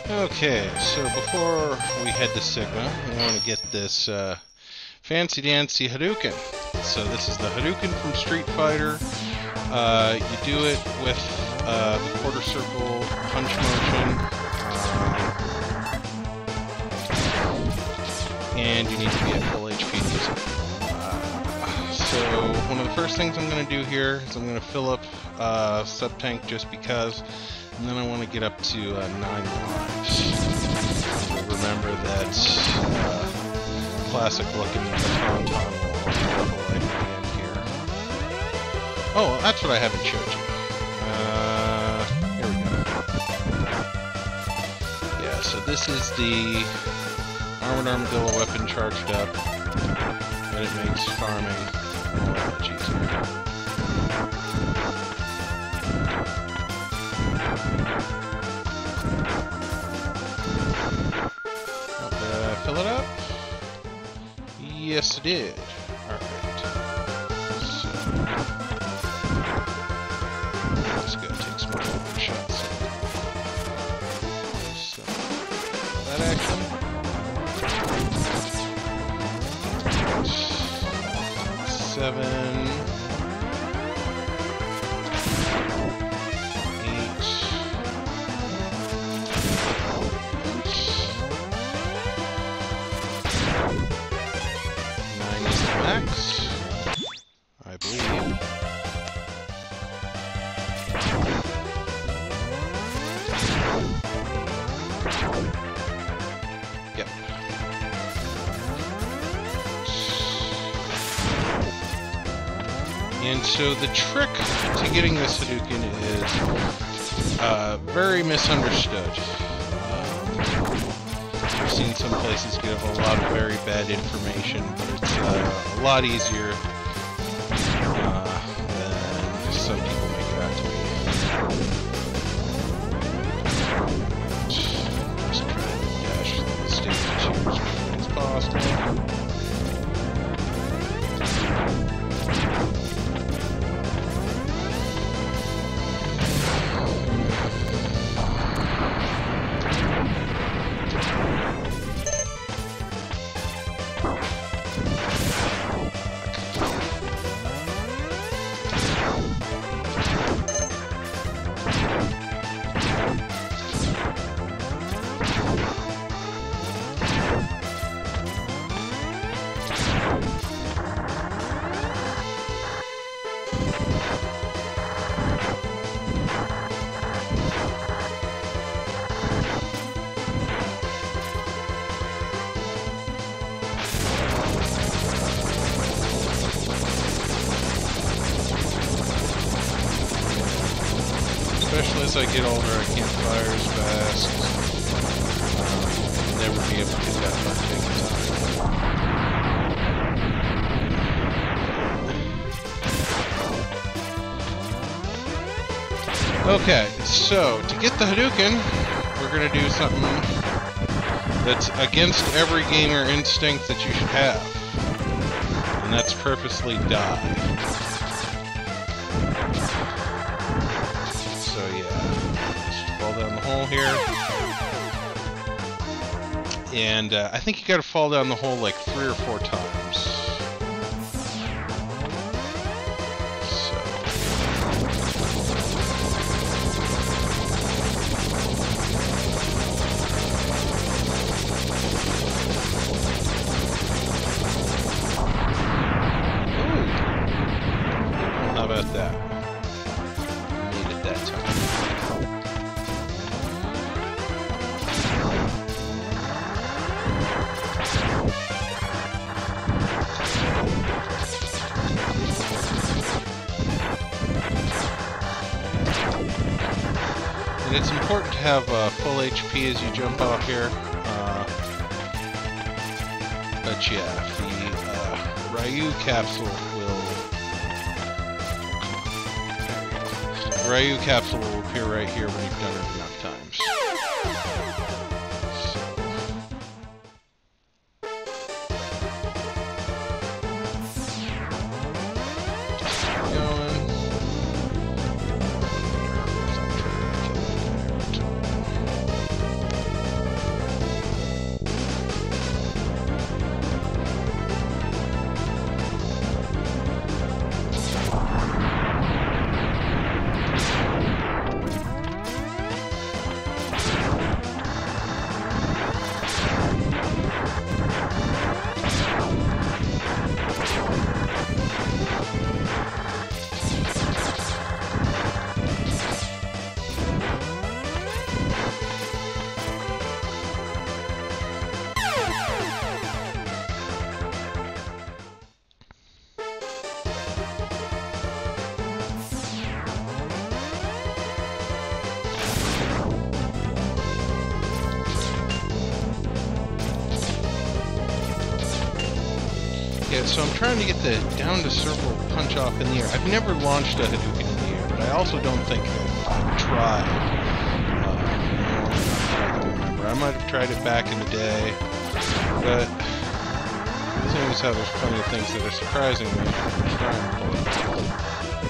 Okay, so before we head to Sigma, we want to get this fancy dancy Hadouken. So this is the Hadouken from Street Fighter. You do it with the quarter circle punch motion, and you need to be at full HP to use it. So one of the first things I'm going to do here is I'm going to fill up sub-tank just because, and then I want to get up to 9 lives. Remember that classic looking tauntaun will life at the end here. Oh, that's what I haven't showed you. Here we go. Yeah, so this is the Armored Armadillo weapon charged up, and it makes farming much easier. Fill it up? Yes, it did. Alright. So, let's go take some more shots. So, that action. 7. 9 is the max, I believe. Yep. And so the trick to getting this Hadouken is very misunderstood. I've seen some places give a lot of very bad information, but it's a lot easier than some people make it out to be. Just try to dash the stage as quickly as possible. Especially as I get older, I can't fire as fast. I'll never be able to do that much taking time. Okay, so to get the Hadouken, we're going to do something that's against every gamer instinct that you should have. And that's purposely die. So yeah, just fall down the hole here, and I think you gotta fall down the hole like 3 or 4 times. So. Ooh. How about that? That time. And it's important to have full HP as you jump out here. But yeah, the Ryu capsule will appear right here when you've done it enough times. area, so I'm trying to get the down to circle punch off in the air. I've never launched a Hadouken in the air, but I also don't think I've tried. I don't remember. I might have tried it back in the day, but seeing as how there's plenty of things that are surprising me, I'm trying to pull it off.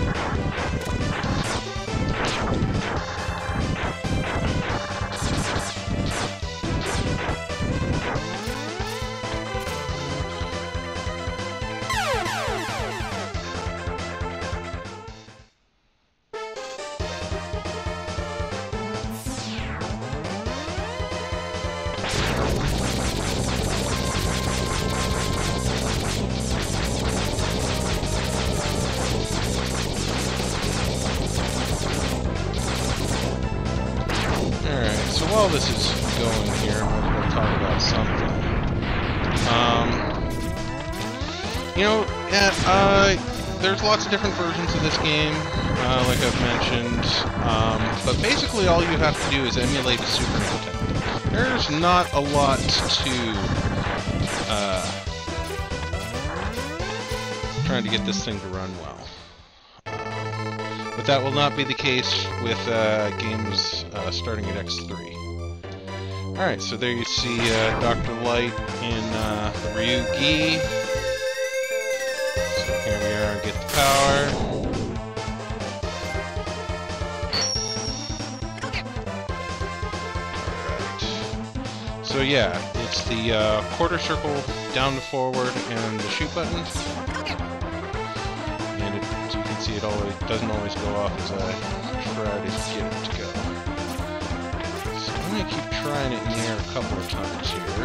So while this is going here, I might as well talk about something. There's lots of different versions of this game, like I've mentioned, but basically all you have to do is emulate a Super Nintendo. There's not a lot to trying to get this thing to run well. But that will not be the case with games starting at X3. Alright, so there you see Dr. Light in Ryugi. So here we are, get the power. Alright. So yeah, it's the quarter circle down to forward and the shoot button. And as you can see, it doesn't always go off as I try to get it to go. So I'm going to keep trying it in the air a couple of times here.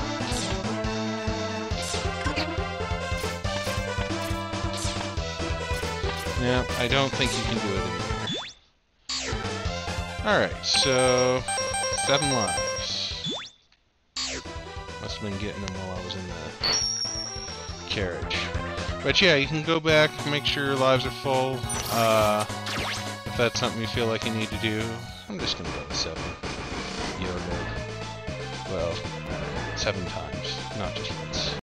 Yeah, I don't think you can do it in the air. Alright, so 7 lives. Must have been getting them while I was in the carriage. But yeah, you can go back, make sure your lives are full. If that's something you feel like you need to do, I'm just gonna go with 7. Well, 7 times, not just once.